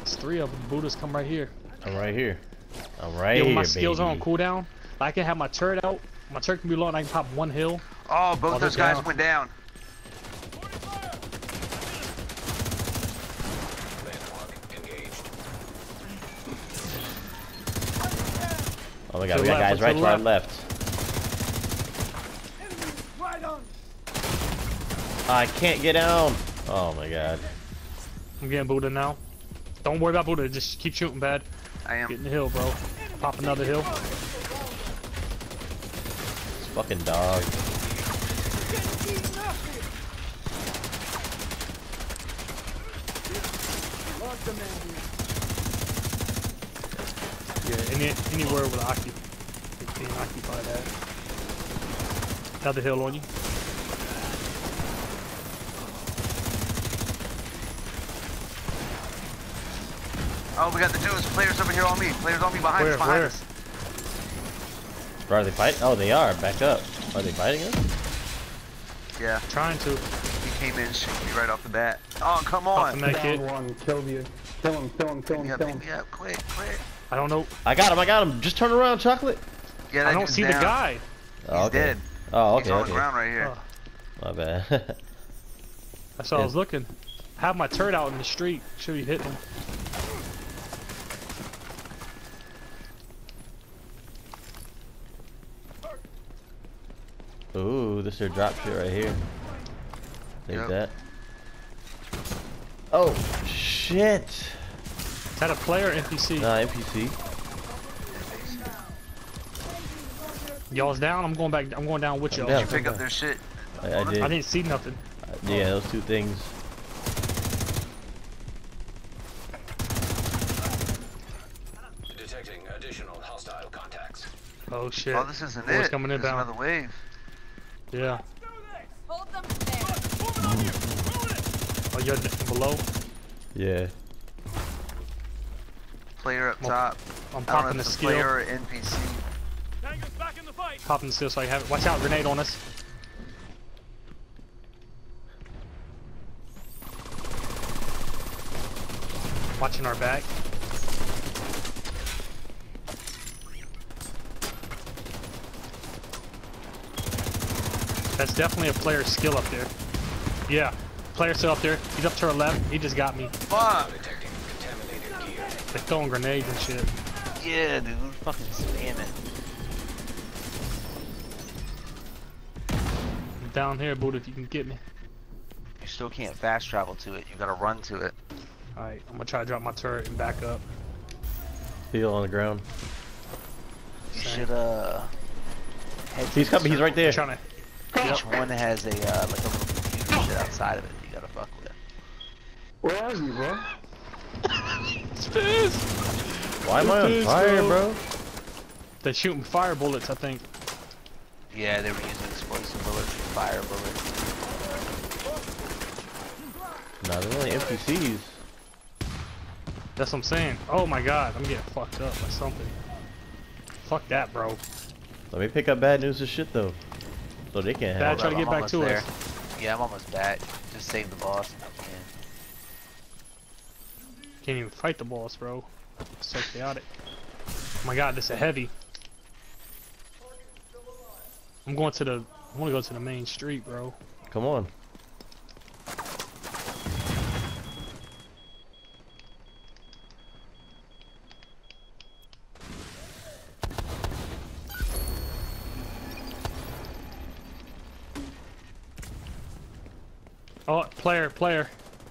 It's 3 of them. Buddha's come right here. I'm right here. I'm right Yo, here, my skills baby. are on cooldown. I can have my turret out. My turret can be low and I can pop 1 hill. Oh, both those guys went down. Oh my god, we got guys right to our left. I can't get down. Oh my god. I'm getting Buddha now. Don't worry about Buddha, just keep shooting bad. I am. Get in the hill, bro. Pop another hill. This fucking dog. Yeah, anywhere with occupy. It's being occupied at. Another hill on you. Oh, we got the dudes. Players over here on me. Players on me behind us. Behind us. Bro, are they fighting? Oh, they are. Back up. Are they fighting us? Yeah. Trying to. He came in, shooting me right off the bat. Oh, come on. Down one, killed you. Kill him, kill him, kill him, kill him. Pick me up, quick, quick. I don't know. I got him. Just turn around, Chocolate. Yeah, I don't see the guy. Oh, He's dead. Oh, okay. He's on the ground right here. Oh. My bad. That's what I was looking. Have my turret out in the street. Should be hitting him. Ooh, this is their drop shit right here. Take Yep. that. Oh, shit. Is that a player or NPC? Nah, NPC. Y'all's down. I'm going back. I'm going down with y'all. down. Did you pick up their shit? I did. I didn't see nothing. Yeah, those 2 things. Detecting additional hostile contacts. Oh shit. Oh, this isn't Boys it. coming This is inbound. another wave. Yeah. Hold them there. Oh, you're below. Yeah. Player up Well, top. I'm I don't know popping if the it's a skill. player or NPC. Popping the skill so I have it. Watch out, grenade on us. Watching our back. That's definitely a player skill up there. Yeah, player still up there. He's up to our left. He just got me. Fuck! Detecting contaminated gear. They're throwing grenades and shit. Yeah, dude. Fucking spam it. I'm down here, Buddha, if you can get me. You still can't fast travel to it. You gotta run to it. Alright, I'm gonna try to drop my turret and back up. Heel on the ground. You Same. should, head to He's the coming. He's right there. I'm trying to. Each one has a, like a little computer shit outside of it you gotta fuck with. Where are you, bro? Why am I on Pissed, fire, bro. bro? They're shooting fire bullets, I think. Yeah, they were using explosive bullets and fire bullets. Nah, they're only NPCs. That's what I'm saying. Oh my god, I'm getting fucked up by something. Fuck that, bro. Let me pick up bad news and shit, though. So they can't Bad have try to it. get I'm back almost to there. us. Yeah, I'm almost back. Just save the boss. Can't even fight the boss, bro. It's so chaotic. Oh my god, this is a heavy. I'm going to the. I want to go to the main street, bro. Come on. Oh, player.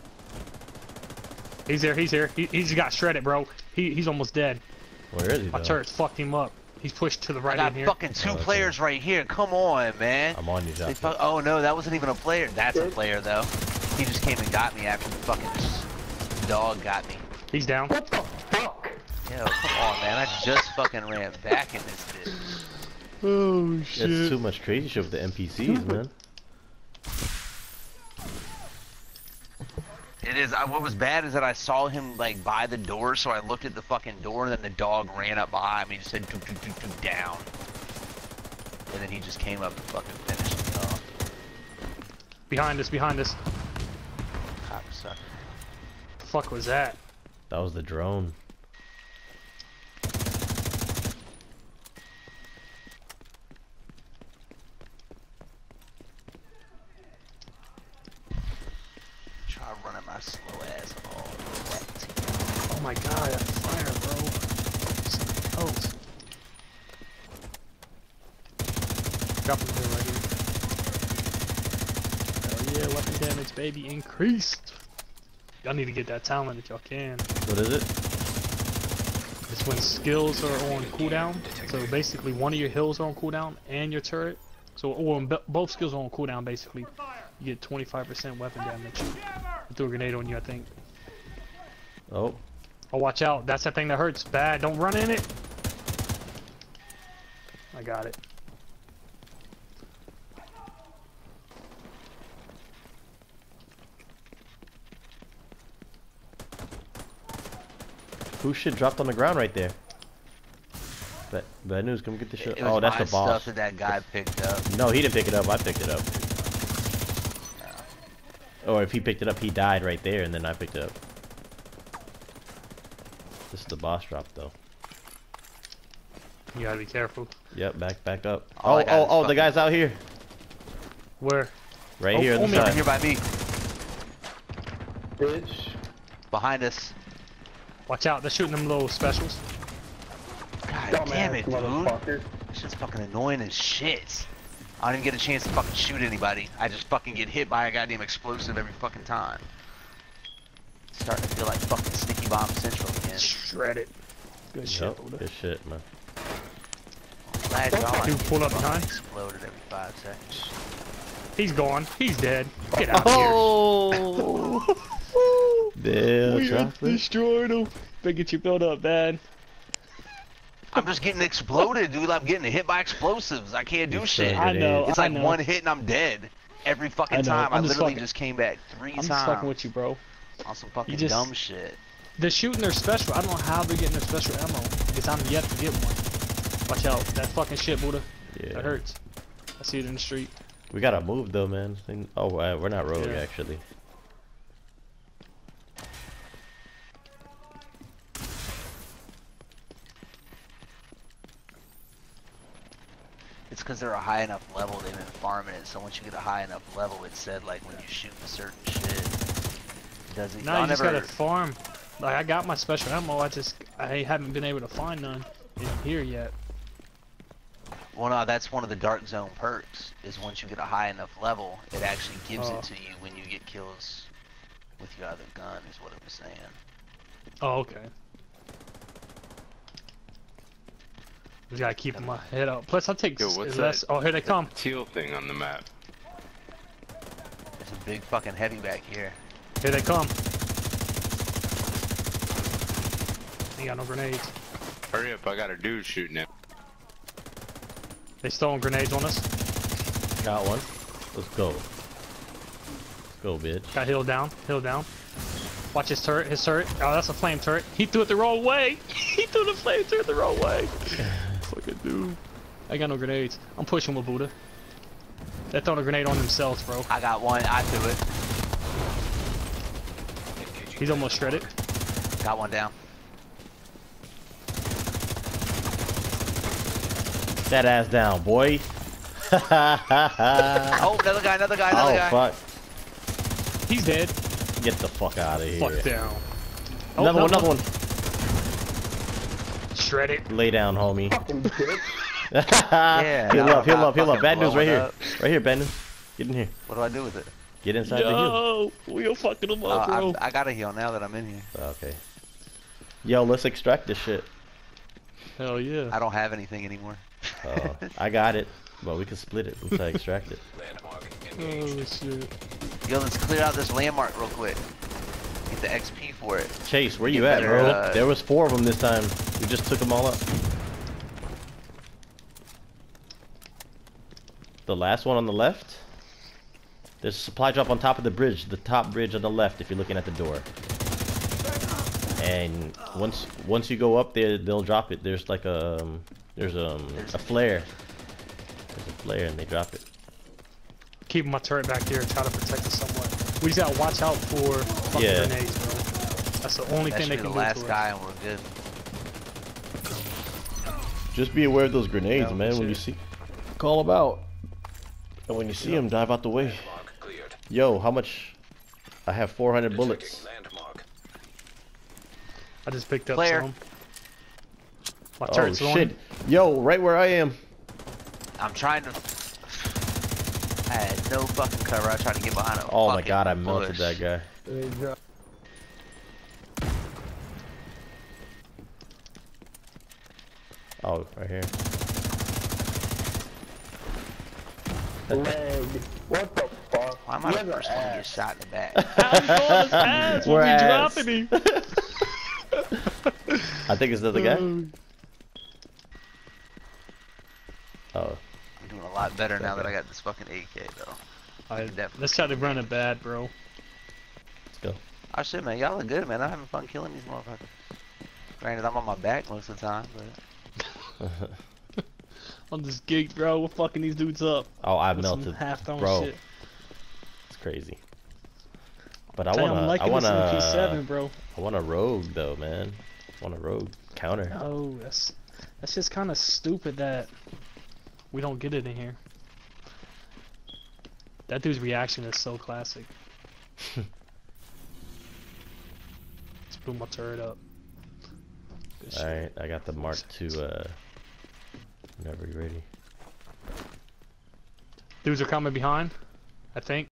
He's there, he's got shredded, bro. He's almost dead. Where is he, My though? turret's fucked him up. He's pushed to the I right got in here. fucking 2 okay. players right here. Come on, man. I'm on you, They Josh. oh no, that wasn't even a player. That's a player though. He just came and got me after the fucking dog got me. He's down. What the fuck? Yo, come on, man. I just fucking ran back in this bitch. Oh It's too much crazy shit with the NPCs, man. It is. What was bad is that I saw him like by the door, so I looked at the fucking door, and then the dog ran up behind me and just said "Toot, toot, toot, toot," down, and then he just came up and fucking finished me off. Behind us. Cocksucker. The fuck was that? That was the drone. Try running my slow ass all wet. Oh my god, that fire, bro. Something else. Drop him here right here. Hell yeah, weapon damage, baby, increased. Y'all need to get that talent if y'all can. What is it? It's when skills are on cooldown. So basically, one of your hills are on cooldown and your turret. So, or when both skills are on cooldown, basically, you get 25% weapon damage. I threw a grenade on you, I think. Oh. Oh, watch out. That's that thing that hurts bad. Don't run in it. I got it. Whose shit dropped on the ground right there? Bad news, come get the shit. It was Oh, that's my the boss. stuff that guy picked up. No, he didn't pick it up. I picked it up. Or if he picked it up, he died right there, and then I picked it up. This is the boss drop, though. You gotta be careful. Yep, back up. All I got is Oh, the fucking- guy's out here. Where? Right Oh, here on oh, the me. Right side. here by me. Bitch. Behind us. Watch out. They're shooting them little specials. God Dumbass damn it, dude. motherfucker. This shit's fucking annoying as shit. I don't even get a chance to fucking shoot anybody. I just fucking get hit by a goddamn explosive every fucking time. It's starting to feel like fucking Sneaky Bomb Central again. Shred it. Good shit, Yep, Buddha. good shit, man. Glad y'all Dude, pull up behind. exploded every 5 seconds. He's gone. He's dead. Get out Oh! here. Damn, We chocolate. destroyed him. Better get your build up, man. I'm just getting exploded, dude. I'm getting hit by explosives. I can't do You shit. suck. I know. It's I like know. one hit and I'm dead. Every fucking I know. time. I I'm just literally fucking- just came back 3 I'm just fucking times with you, bro. on some fucking just- dumb shit. They're shooting their special. I don't know how they're getting their special ammo because I'm yet to get one. Watch out. That fucking shit, Buddha. Yeah. That hurts. I see it in the street. We gotta move though, man. Oh, we're not rogue Yeah. actually. It's because they're a high enough level, they've been farming it, so once you get a high enough level, it said like when you shoot certain shit, does it? No, Y'all you just never, gotta farm. Like, I got my special ammo. I haven't been able to find none in here yet. well no, that's one of the Dark Zone perks, is once you get a high enough level, it actually gives Oh. it to you when you get kills with your other gun, is what it was saying. Oh, okay. Just gotta keep my head up. Plus, I take Yo, what's less. that? Oh, here they come. Teal thing on the map. There's a big fucking heavy back here. Here they come. Ain't got no grenades. Hurry up, I got a dude shooting at. They throwing grenades on us. Got one. Let's go. Let's go, bitch. Got hill down. Hill down. Watch his turret. His turret. Oh, that's a flame turret. He threw it the wrong way. He threw the flame turret the wrong way. Fucking dude. I ain't got no grenades. I'm pushing with Buddha. They're throwing a grenade on themselves, bro. I got one, I threw it. He's almost shredded. Got one down. That ass down, boy. Oh, another guy, another guy. fuck. He's dead. Get the fuck out of here. Fuck down. Oh, Another one. Shredded. Lay down, homie. Fucking bitch. Yeah, heal now up, I'm heal not up, heal up. fucking Bad news right blowing here. up. Right here, bad news. Get in here. What do I do with it? Get inside the hill. Yo, we are fucking him up, bro. I got a heal now that I'm in here. Okay. Yo, let's extract this shit. Hell yeah. I don't have anything anymore. I got it, but we can split it once I extract it. Oh shit. Yo, let's clear out this landmark real quick. Get the XP for it. Chase, where Get you at, better, bro? There was 4 of them this time. We just took them all up. The last one on the left. There's a supply drop on top of the bridge, the top bridge on the left if you're looking at the door. And once you go up there, they'll drop it. There's like a flare. There's a flare and they drop it. Keeping my turret back here, try to protect it somewhat. We just gotta watch out for fucking Yeah. grenades, bro. That's the only That thing should they be can the do last to guy, us. and we're good. Just be aware of those grenades, Yeah, man. When you shit. see, call them out. And when you see them, dive out the way. Landmark cleared. Yo, how much? I have 400 bullets. Detecting landmark. I just picked up Player. some. My Oh turret's on. shit! Yo, right where I am. I'm trying to. I had no fucking cover. I tried to get behind a Oh my fucking god, I melted bush. that guy. They drop. Oh, right here. Leg. What the fuck? Why am I the You're first one to get ass. shot in the back? How he called his ass when We're we ass. dropping him? I think it's the other guy. Oh, I'm doing a lot better now that I got this fucking AK though. Let's try to run it bad, bro. let's go. Oh shit, man, y'all look good, man. I'm having fun killing these motherfuckers. Granted, I'm on my back most of the time, but I'm just geeked, bro. We're fucking these dudes up. Oh, I With some melted, half-thrown bro. shit. It's crazy. But I Tell you, I'm wanna, liking this I MP7, bro. want a rogue though, man. I want a rogue counter. Oh, that's just kind of stupid that we don't get it in here. That dude's reaction is so classic. Let's boot my turret up. Good shit. All right, I got the Mark II. Whenever you're ready. Dudes are coming behind, I think.